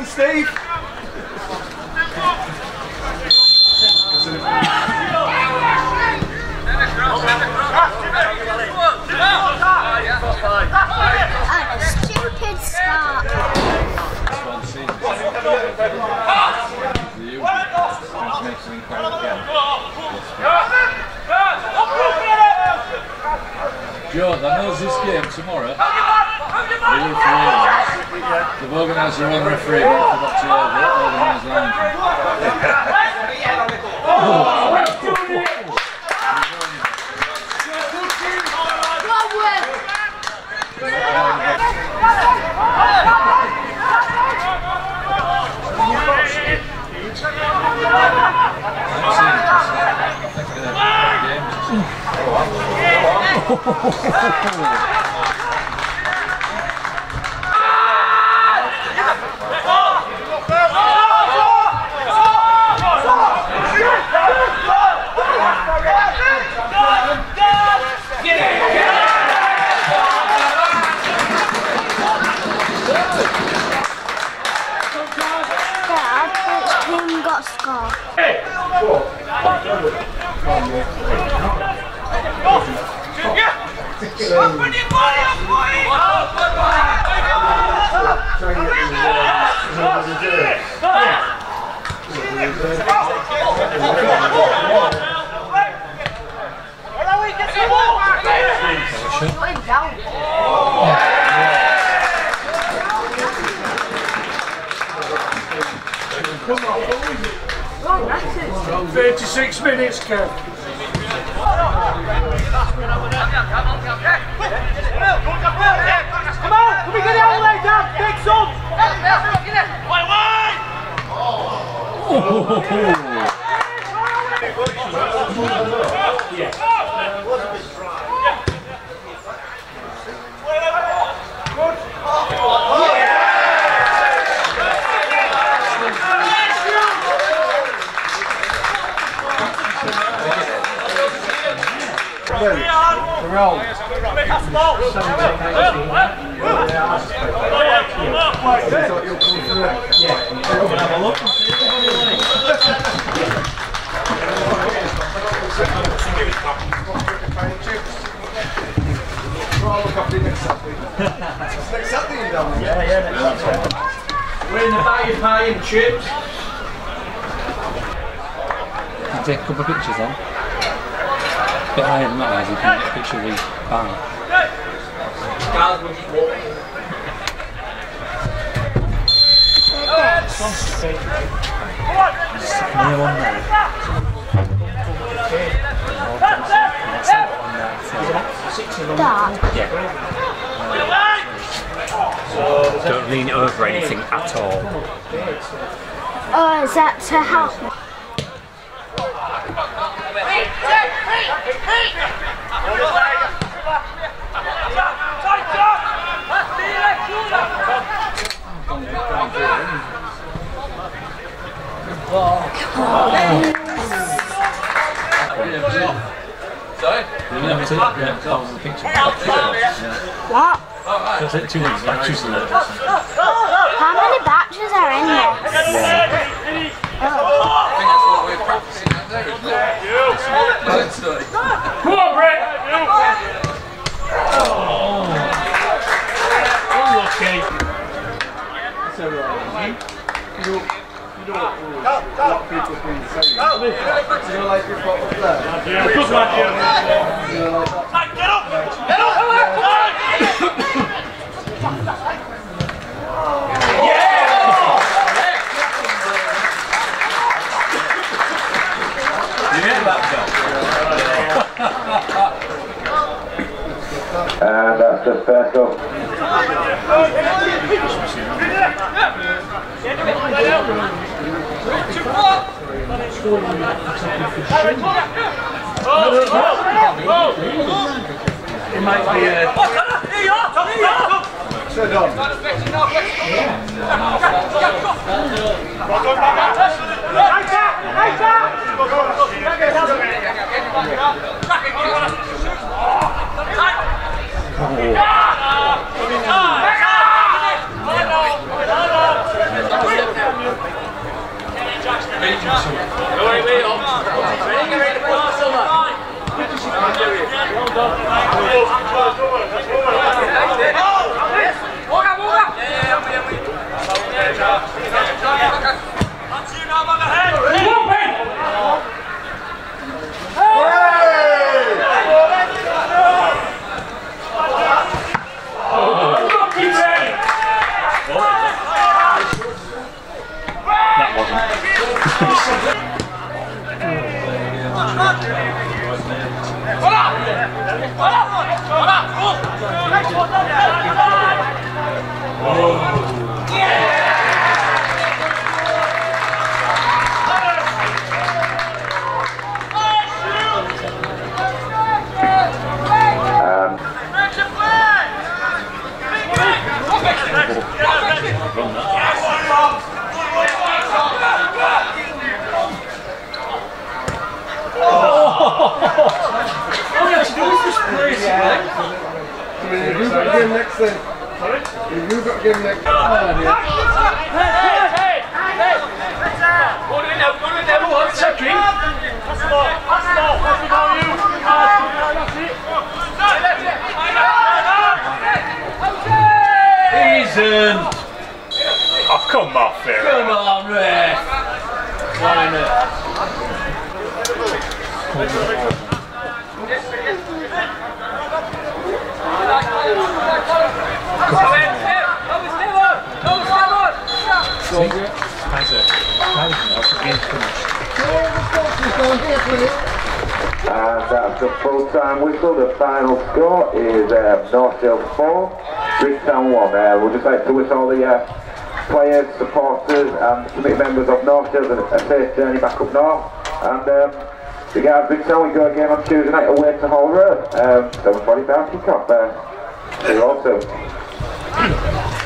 doing, Steve? Stupid start. John, I know this game tomorrow. They've organised their own referee, but I forgot to organise lounge. Got scar. Come on, 36 minutes, Kev. Come on, can we get out of the way, Dan? Big son! We're all 17, We're in the bag of pie and chips. Can you take a couple of pictures then? A bit higher than that, as you can get a picture of the bar. Neil on there. Yeah. Don't lean over anything at all. Oh, is that to help me? What? How many batches are in there? I think that's what we're practicing out there, isn't it? Come on, Brett! Unlucky. That's alright. You know what people have been saying. You know, like you've got up there. Good man, you know, like that. Get up! Get up! And that's just first up. It might be so done. You've got to give him that card here. Isn't. Oh, come off here. Come on, ref. Why not? And that's the full-time whistle. The final score is North Shields 4, Bridgetown 1. We'd just like to wish all the players, supporters and committee members of North Shields a safe journey back up north. And regards Bridgetown, we go again on Tuesday night away to Hall Road. 7:45 kick-off. See you all soon.